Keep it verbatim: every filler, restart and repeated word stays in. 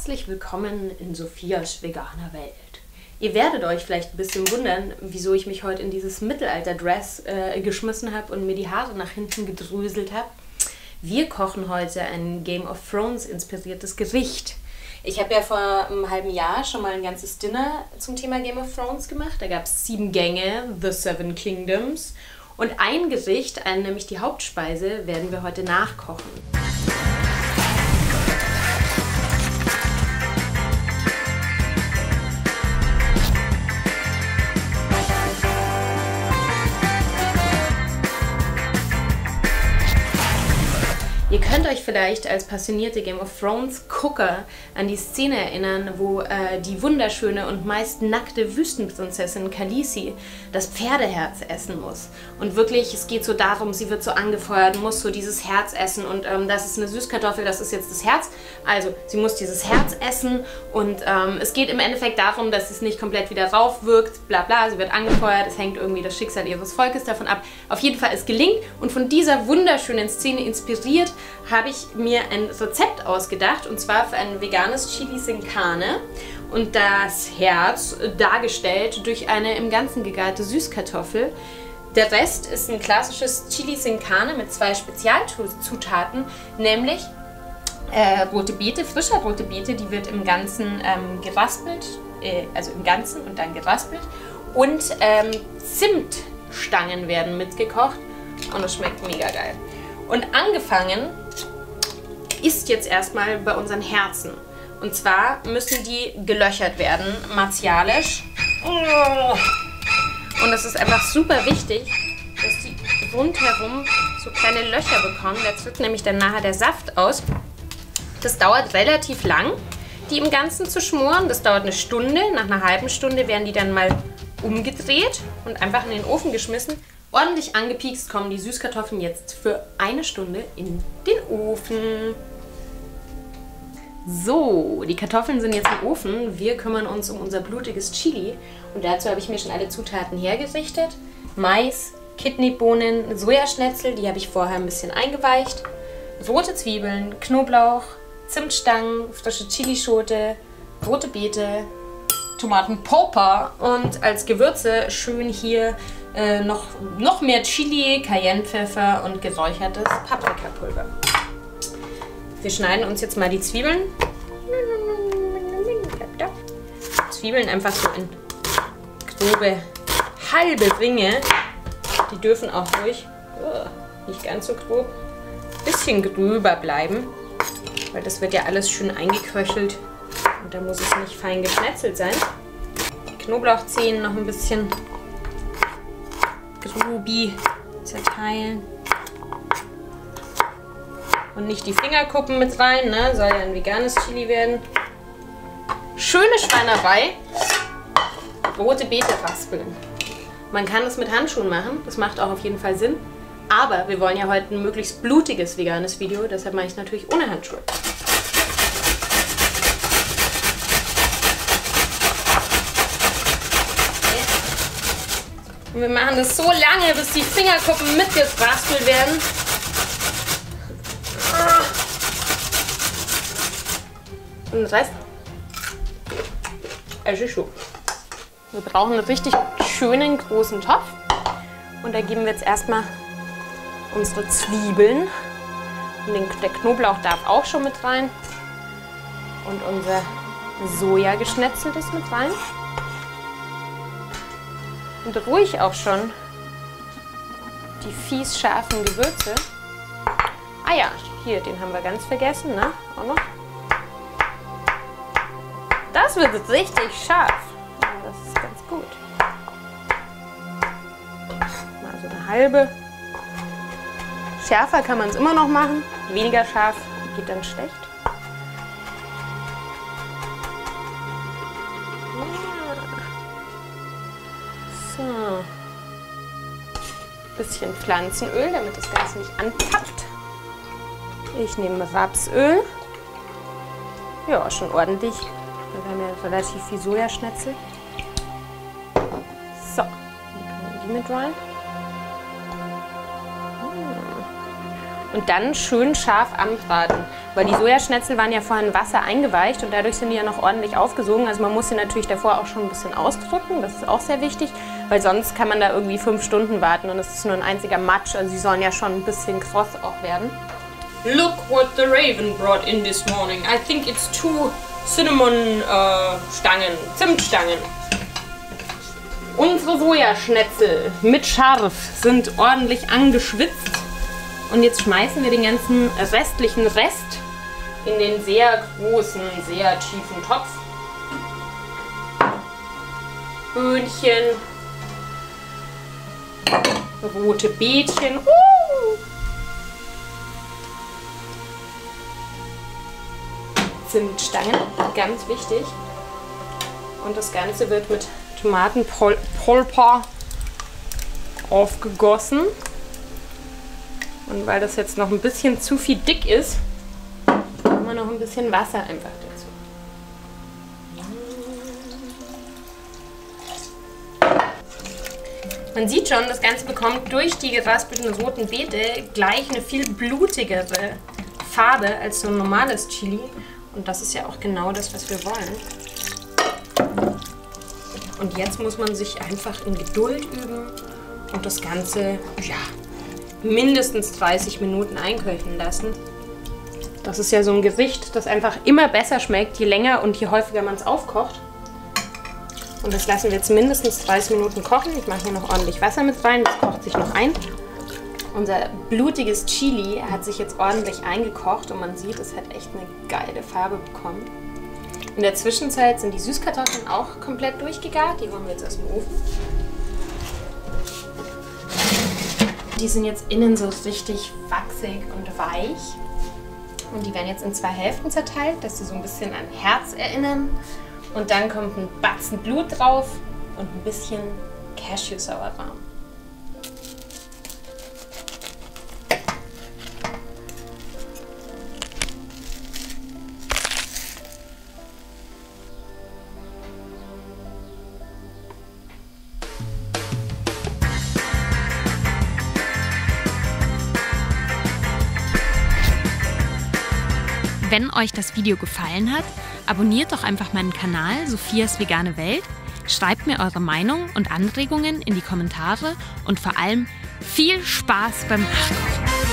Herzlich willkommen in Sophias veganer Welt. Ihr werdet euch vielleicht ein bisschen wundern, wieso ich mich heute in dieses Mittelalter-Dress äh, geschmissen habe und mir die Haare nach hinten gedröselt habe. Wir kochen heute ein Game of Thrones inspiriertes Gericht. Ich habe ja vor einem halben Jahr schon mal ein ganzes Dinner zum Thema Game of Thrones gemacht. Da gab es sieben Gänge, The Seven Kingdoms. Und ein Gericht, ein, nämlich die Hauptspeise, werden wir heute nachkochen. Ihr könnt euch vielleicht als passionierte Game of Thrones Gucker an die Szene erinnern, wo äh, die wunderschöne und meist nackte Wüstenprinzessin Khaleesi das Pferdeherz essen muss. Und wirklich, es geht so darum, sie wird so angefeuert, muss so dieses Herz essen und ähm, das ist eine Süßkartoffel, das ist jetzt das Herz. Also, sie muss dieses Herz essen und ähm, es geht im Endeffekt darum, dass es nicht komplett wieder raufwirkt, bla bla, sie wird angefeuert, es hängt irgendwie das Schicksal ihres Volkes davon ab. Auf jeden Fall, es gelingt und von dieser wunderschönen Szene inspiriert, habe ich mir ein Rezept ausgedacht, und zwar für ein veganes Chili sin Carne und das Herz dargestellt durch eine im Ganzen gegarte Süßkartoffel. Der Rest ist ein klassisches Chili sin Carne mit zwei Spezialzutaten, nämlich äh, rote Beete, frische rote Beete, die wird im Ganzen ähm, geraspelt, äh, also im Ganzen und dann geraspelt, und ähm, Zimtstangen werden mitgekocht und es schmeckt mega geil. Und angefangen ist jetzt erstmal bei unseren Herzen. Und zwar müssen die gelöchert werden, martialisch. Und es ist einfach super wichtig, dass die rundherum so kleine Löcher bekommen. Da tritt nämlich dann nachher der Saft aus. Das dauert relativ lang, die im Ganzen zu schmoren. Das dauert eine Stunde. Nach einer halben Stunde werden die dann mal umgedreht und einfach in den Ofen geschmissen. Ordentlich angepiekst kommen die Süßkartoffeln jetzt für eine Stunde in den Ofen. So, die Kartoffeln sind jetzt im Ofen. Wir kümmern uns um unser blutiges Chili. Und dazu habe ich mir schon alle Zutaten hergerichtet. Mais, Kidneybohnen, Sojaschnetzel, die habe ich vorher ein bisschen eingeweicht. Rote Zwiebeln, Knoblauch, Zimtstangen, frische Chilischote, rote Beete, Tomatenpulper und als Gewürze schön hier äh, noch, noch mehr Chili, Cayennepfeffer und geräuchertes Paprikapulver. Wir schneiden uns jetzt mal die Zwiebeln. Zwiebeln einfach so in grobe halbe Ringe. Die dürfen auch ruhig, oh, nicht ganz so grob, ein bisschen gröber bleiben, weil das wird ja alles schön eingeköchelt und da muss es nicht fein geschnetzelt sein. Die Knoblauchzehen noch ein bisschen grobi zerteilen. Und nicht die Fingerkuppen mit rein, ne? Soll ja ein veganes Chili werden. Schöne Schweinerei. Rote Beete raspeln. Man kann das mit Handschuhen machen, das macht auch auf jeden Fall Sinn. Aber wir wollen ja heute ein möglichst blutiges veganes Video, deshalb mache ich es natürlich ohne Handschuhe. Und wir machen das so lange, bis die Fingerkuppen mitgeraspelt werden. Und das heißt, es ist so. Wir brauchen einen richtig schönen großen Topf. Und da geben wir jetzt erstmal unsere Zwiebeln. Und den, der Knoblauch darf auch schon mit rein. Und unser Soja geschnetzeltes mit rein. Und ruhig auch schon die fies scharfen Gewürze. Ah ja, hier, den haben wir ganz vergessen, ne? Auch noch. Das wird jetzt richtig scharf. Ja, das ist ganz gut. Mal so eine halbe. Schärfer kann man es immer noch machen. Weniger scharf geht dann schlecht. So. Bisschen Pflanzenöl, damit das Ganze nicht anpappt. Ich nehme Rapsöl. Ja, schon ordentlich. Wir haben ja relativ viel Sojaschnetzel. So, dann können wir die mit rein. und dann schön scharf anbraten. Weil die Sojaschnetzel waren ja vorhin in Wasser eingeweicht und dadurch sind die ja noch ordentlich aufgesogen. Also man muss sie natürlich davor auch schon ein bisschen ausdrücken, das ist auch sehr wichtig, weil sonst kann man da irgendwie fünf Stunden warten und es ist nur ein einziger Matsch. Also sie sollen ja schon ein bisschen kross auch werden. Look what the raven brought in this morning. I think it's two cinnamon uh, Stangen, Zimtstangen. Unsere Sojaschnetzel mit Scharf sind ordentlich angeschwitzt. Und jetzt schmeißen wir den ganzen restlichen Rest in den sehr großen, sehr tiefen Topf. Böhnchen, rote Beetchen. Uh! Zimtstangen, ganz wichtig. Und das Ganze wird mit Tomatenpulper aufgegossen. Und weil das jetzt noch ein bisschen zu viel dick ist, machen wir noch ein bisschen Wasser einfach dazu. Man sieht schon, das Ganze bekommt durch die geraspelten roten Beete gleich eine viel blutigere Farbe als so ein normales Chili. Und das ist ja auch genau das, was wir wollen. Und jetzt muss man sich einfach in Geduld üben und das Ganze, ja, mindestens dreißig Minuten einköcheln lassen. Das ist ja so ein Gericht, das einfach immer besser schmeckt, je länger und je häufiger man es aufkocht. Und das lassen wir jetzt mindestens dreißig Minuten kochen. Ich mache hier noch ordentlich Wasser mit rein, das kocht sich noch ein. Unser blutiges Chili hat sich jetzt ordentlich eingekocht und man sieht, es hat echt eine geile Farbe bekommen. In der Zwischenzeit sind die Süßkartoffeln auch komplett durchgegart. Die holen wir jetzt aus dem Ofen. Die sind jetzt innen so richtig wachsig und weich. Und die werden jetzt in zwei Hälften zerteilt, dass sie so ein bisschen an Herz erinnern. Und dann kommt ein Batzen Blut drauf und ein bisschen Cashew-Sauerrahm. Wenn euch das Video gefallen hat, abonniert doch einfach meinen Kanal Sophias vegane Welt, schreibt mir eure Meinung und Anregungen in die Kommentare und vor allem viel Spaß beim Nachkochen.